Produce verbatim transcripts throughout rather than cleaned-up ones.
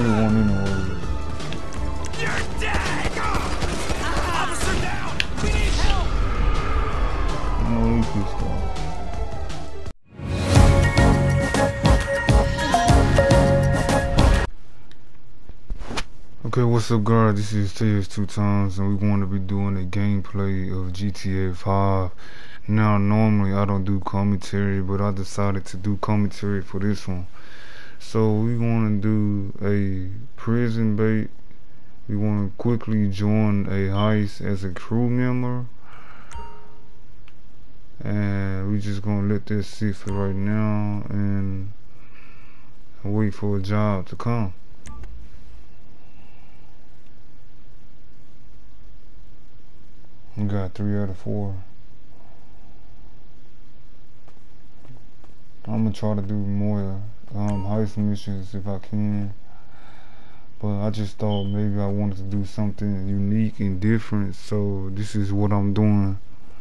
should have won anyway. You're dead! Officer down! We need help! I know he pissed off. Okay, what's up guys, this is T S two times and we're going to be doing a gameplay of G T A five. Now normally I don't do commentary, but I decided to do commentary for this one. So we want to do a prison bait. We want to quickly join a heist as a crew member. And we just going to let this sit for right now and wait for a job to come. We got three out of four. I'm gonna try to do more um, heist missions if I can. But I just thought maybe I wanted to do something unique and different, so this is what I'm doing.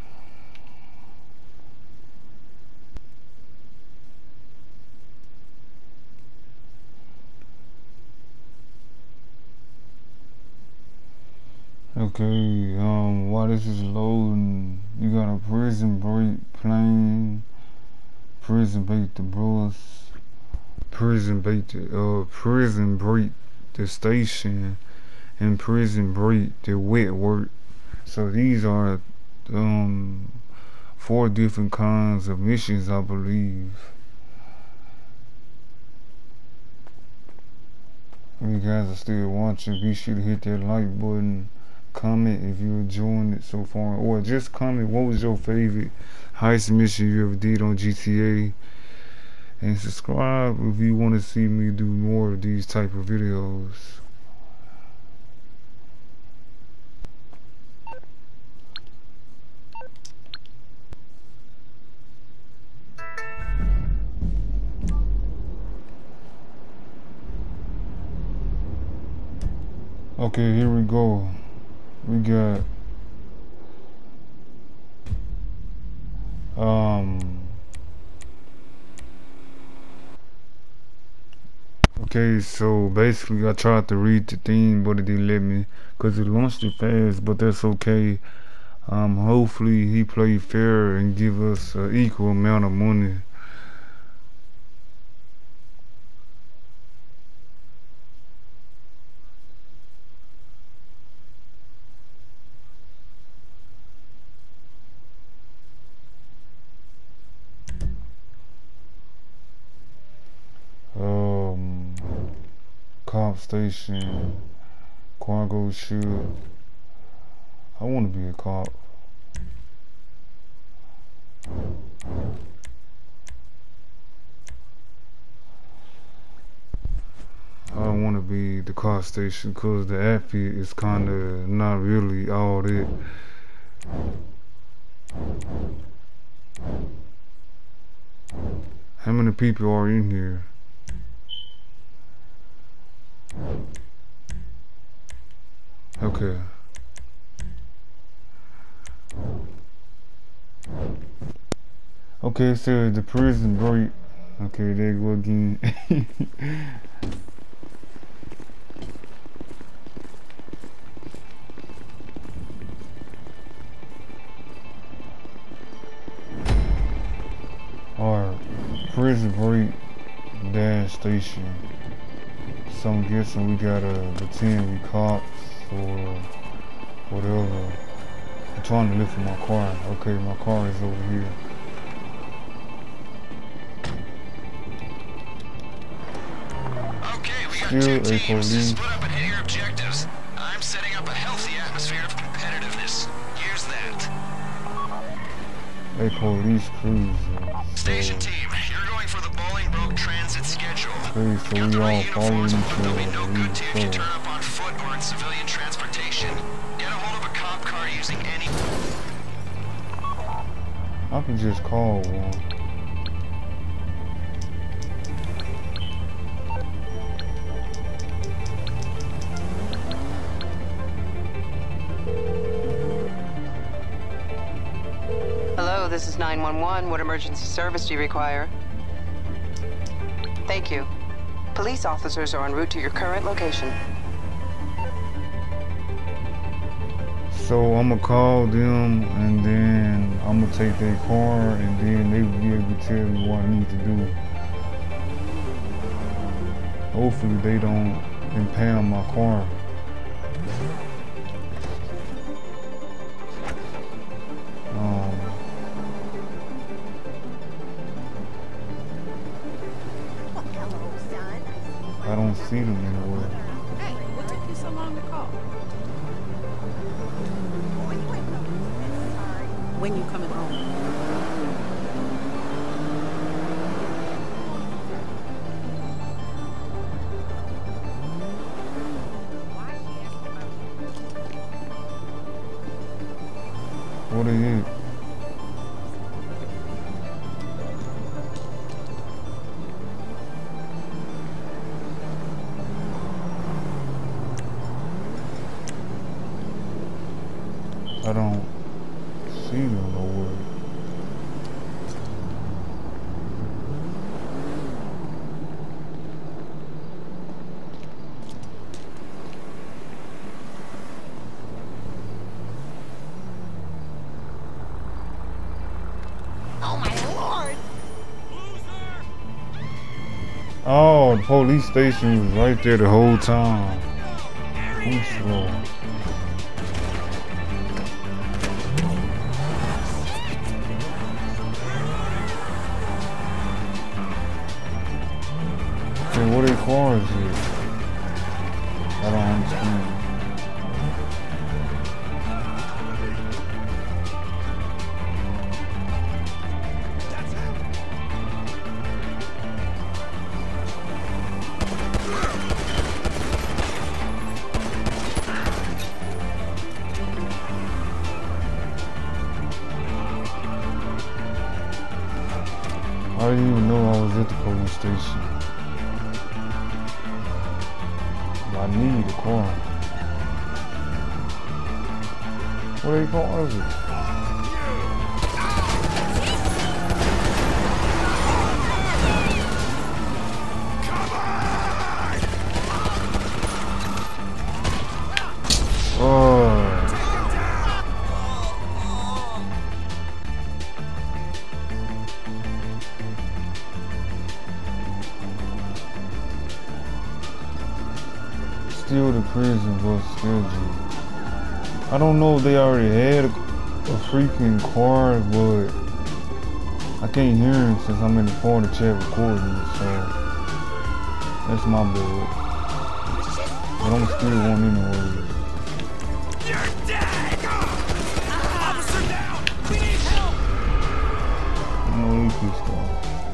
Okay, um, while this is loading, you got a prison break plane, prison break the bus, prison break the, uh, prison break the station, and prison break the wet work. So these are, um, four different kinds of missions, I believe. If you guys are still watching, be sure to hit that like button. Comment if you're enjoying it so far, or just comment what was your favorite heist mission you ever did on G T A, and subscribe if you want to see me do more of these type of videos. Okay, here we go. We got um okay, so basically I tried to read the thing but it didn't let me because it launched it fast, but that's okay. Um hopefully he played fair and give us an equal amount of money. Um, cop station, cargo ship. I want to be a cop. I don't want to be the car station because the outfit is kind of not really all that. How many people are in here? Okay. Okay, so the prison break. Okay, there you go again. Alright, prison break dash station. So I'm guessing we gotta pretend we cops or whatever. I'm trying to look for my car. Okay, my car is over here. Okay, we got Still two a teams. police. Split up and hit your objectives. I'm setting up a healthy atmosphere of competitiveness. Here's that. A police cruiser. Station team, you're going for the Bolingbroke transit schedule. Okay, so Your we three all following uniforms each will be no other. good to you if you We turn up on foot or in civilian transportation. Get a hold of a cop car using any... I could just call one. Hello, this is nine one one. What emergency service do you require? Thank you. Police officers are en route to your current location. So I'm gonna call them, and then I'm gonna take their car, and then they will be able to tell me what I need to do. Hopefully they don't impound my car. Um, I don't see them anywhere. Hey, what took you so long to call? When you coming home? What are you? I don't see them nowhere. Oh, the police station was right there the whole time. I'm slow. Okay, what are the cars here? I don't understand. I didn't even know I was at the police station. I need a car. What are you cars it? Oh. Still the prison bus schedule. I don't know if they already had a, a freaking car, but I can't hear him since I'm in the party chat recording, so that's my bad. But I'm still one anyway. You're dead! Officer down! We need help! I know they pissed off.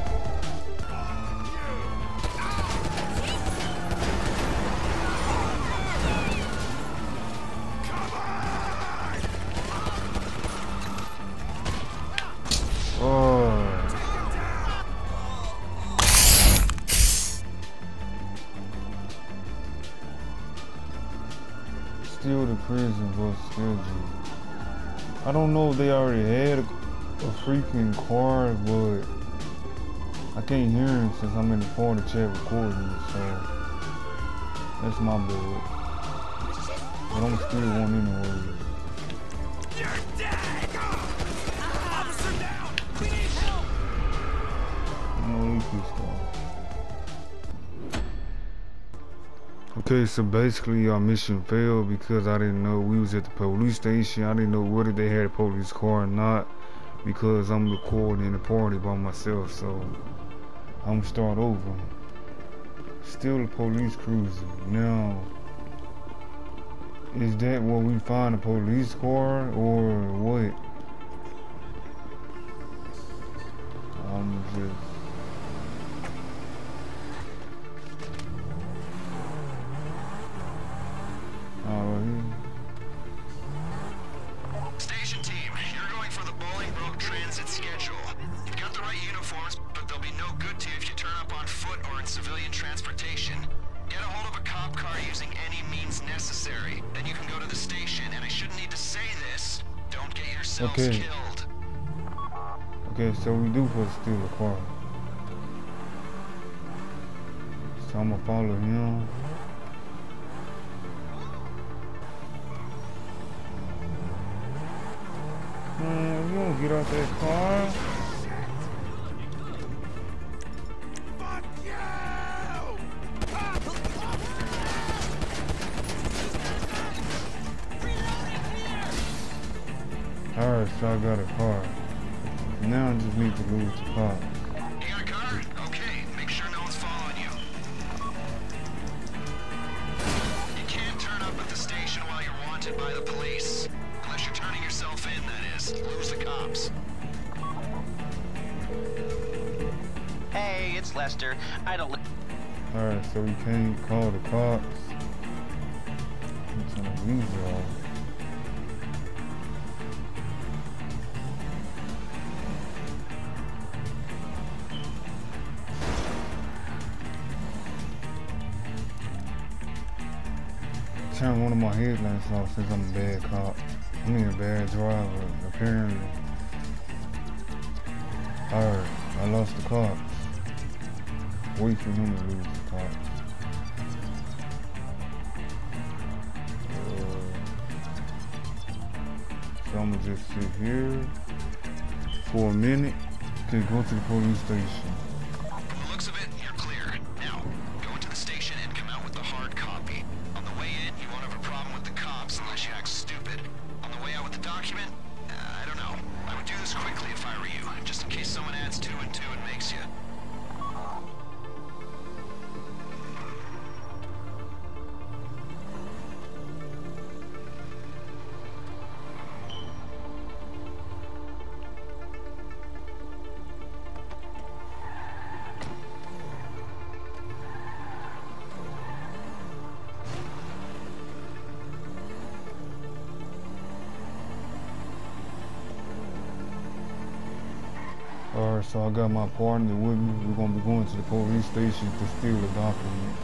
Oh. Still the prison bus schedule. I don't know if they already had a, a freaking car, but I can't hear him since I'm in the party chat recording, so that's my bad. But I'm still one anyway. You're dead! Officer down! We need help! I know they pissed off. Okay, so basically our mission failed because I didn't know we was at the police station. I didn't know whether they had a police car or not because I'm recording the party by myself, so I'm gonna start over. Still a police cruiser. Now, is that where we find a police car or what? I'm just... Alright. Station team, you're going for the Bolingbroke transit schedule. You've got the right uniforms, but they'll be no good to you if you turn up on foot or in civilian transportation. Get a hold of a cop car using any means necessary. Then you can go to the station, and I shouldn't need to say this. Don't get yourselves Okay. killed. Okay, so we do supposed to steal a car. It's so I'm gonna follow him. Man, you don't get out that car. Fuck you! Alright, so I got a car. Now I just need to lose the car. You got a car? Okay, make sure no one's following you. You can't turn up at the station while you're wanted by the police. Unless you're turning yourself in, that is. Lose the cops. Hey, it's Lester. I don't. Alright, so we can't call the cops. I'm trying to use it all. Turn one of my headlights off since I'm a bad cop. I mean a bad driver, apparently. Alright, I lost the cops. Wait for him to lose the cops. Uh, so I'm gonna just sit here for a minute to go to the police station. From the looks of it, you're clear. Now, go into the station and come out with the hard copy. On the way in, you won't have a problem with the cops unless you act stupid. On the way out with the document, uh, I don't know. I would do this quickly if I were you, just in case someone adds two and two and makes you. Alright, so I got my partner with me. We're gonna be going to the police station to steal the document.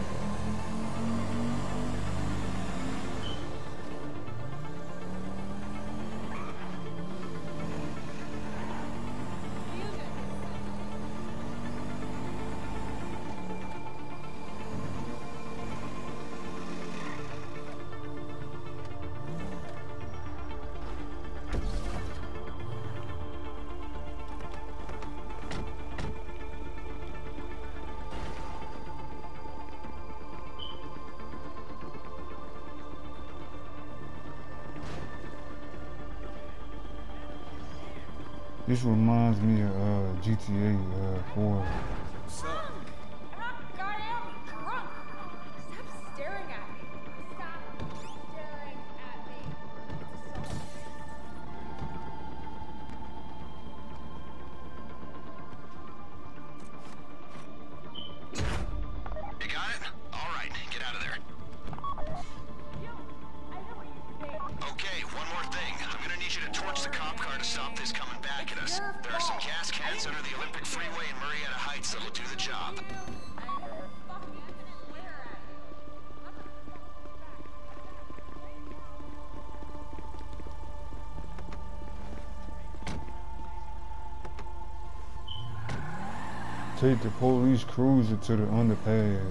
This reminds me of uh, G T A uh, four. What's up? I'm not goddamn drunk. Stop staring at me. Stop staring at me. You got it? All right, get out of there. Yo, I know what you think. Okay, one more thing. I'm gonna need you to torch the cop car to stop this coming back at us. There are some gas cans under the Olympic Freeway in Marietta Heights that'll do the job. Take the police cruiser to the underpass.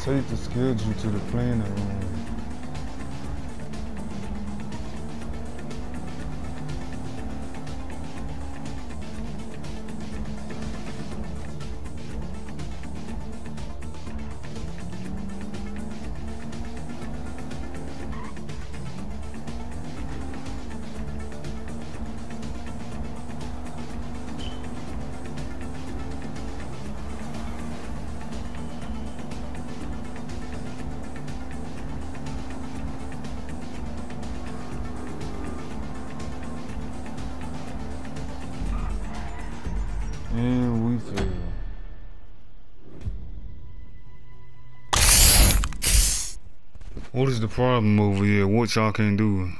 take the schedule to the planning room. And we fail. What is the problem over here? What y'all can do?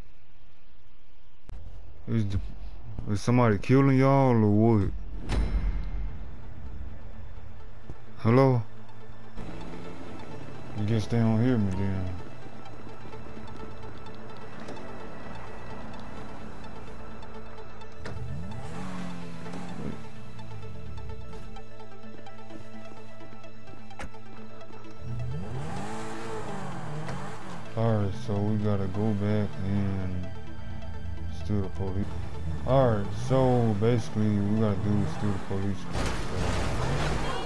Is, the, is somebody killing y'all or what? Hello? I guess they don't hear me then. Alright, so we gotta go back and steal the police. Alright, so basically we gotta do is steal the police car. So.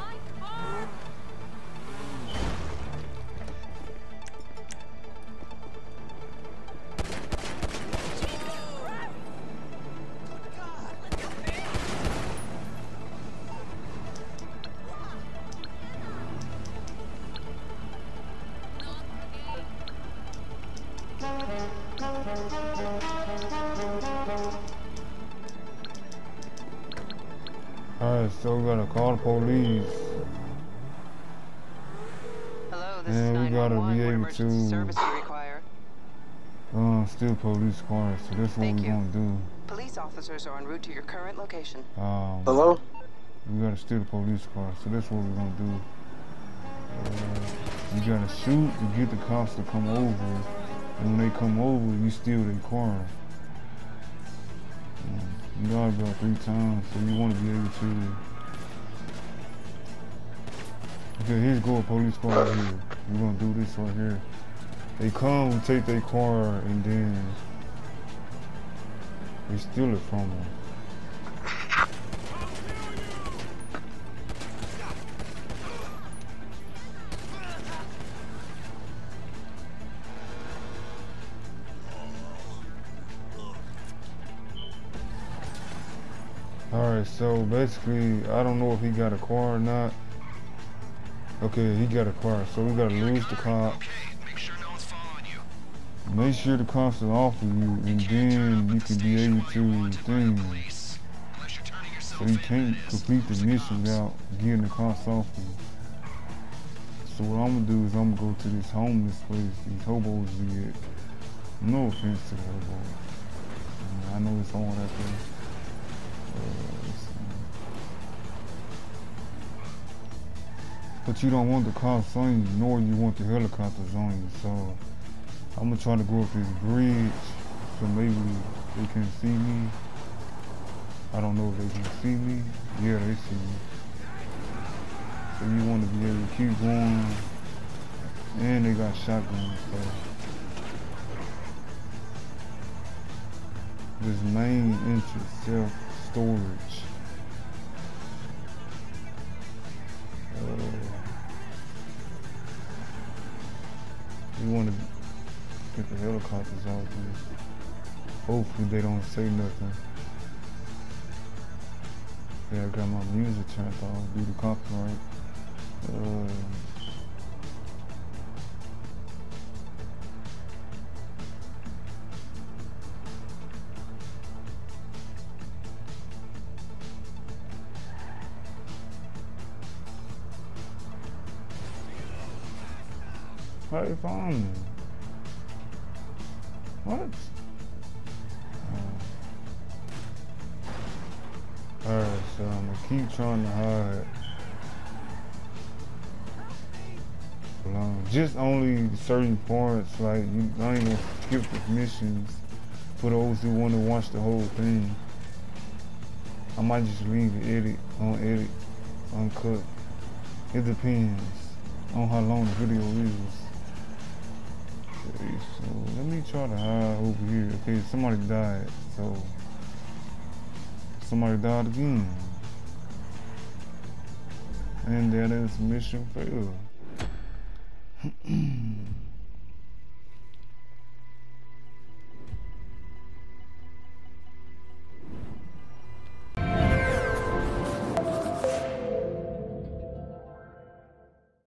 Alright, so we gotta call the police. Hello, this And is we gotta nine one one. be What able emergency to service do you require? um, steal police cars, so that's what Thank we're you. gonna do. Police officers are en route to your current location. Um, Hello? We gotta steal the police car, so that's what we're gonna do. Uh, you gotta shoot to get the cops to come over, and when they come over, you steal their car. Um, you gotta go three times, so you wanna be able to. Okay, here's go a police car right here. We're gonna do this right here. They come and take their car, and then they steal it from them. Alright, so basically, I don't know if he got a car or not. Okay, he got a car, so we gotta lose the cop. Okay, make sure no one's following you. Make sure the cops are off of you, and then you can be able to thing. Police, unless you're turning yourself So you in, can't that is. complete the mission without getting the cops off of you. So what I'm gonna do is I'm gonna go to this homeless place, these hobos we at. No offense to the hobos. I know it's hard out there. Uh, it's, uh, but you don't want the cops on you, nor you want the helicopters on you. So I'm gonna try to go up this bridge, so maybe they can see me. I don't know if they can see me. Yeah, they see me. So you want to be able to keep going, and they got shotguns. So this main entrance, self-storage. Uh, you want to get the helicopters out here. Hopefully they don't say nothing. Yeah, I got my music turned off due to copyright. Uh, How they found me? What? Uh, Alright, so I'm gonna keep trying to hide. Um, just only certain parts, like, you, I ain't gonna skip the missions for those who want to watch the whole thing. I might just leave it edit, on edit, uncut. It depends. on how long the video is. Okay, so let me try to hide over here. Okay, somebody died, so somebody died again. And that is mission failed.